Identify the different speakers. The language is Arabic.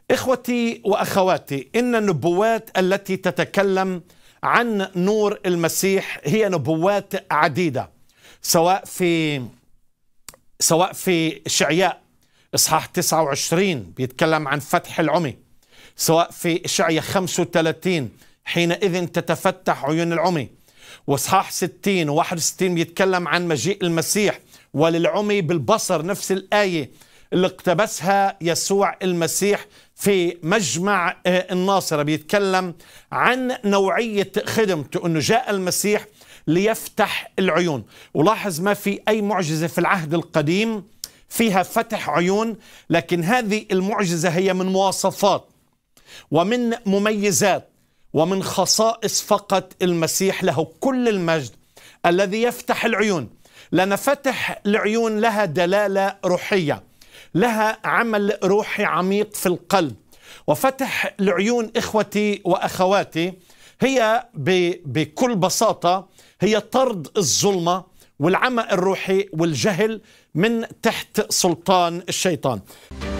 Speaker 1: إخوتي وأخواتي، إن النبوات التي تتكلم عن نور المسيح هي نبوات عديدة، سواء في إشعياء إصحاح 29 بيتكلم عن فتح العمي، سواء في إشعياء 35 حينئذ تتفتح عيون العمي، وإصحاح 60 و61 بيتكلم عن مجيء المسيح وللعمي بالبصر، نفس الآية اللي اقتبسها يسوع المسيح في مجمع الناصرة، بيتكلم عن نوعية خدمته، أنه جاء المسيح ليفتح العيون. ولاحظ ما في أي معجزة في العهد القديم فيها فتح عيون، لكن هذه المعجزة هي من مواصفات ومن مميزات ومن خصائص فقط المسيح، له كل المجد، الذي يفتح العيون. لأن فتح العيون لها دلالة روحية، لها عمل روحي عميق في القلب. وفتح العيون إخوتي وأخواتي هي بكل بساطة هي طرد الظلمة والعمى الروحي والجهل من تحت سلطان الشيطان.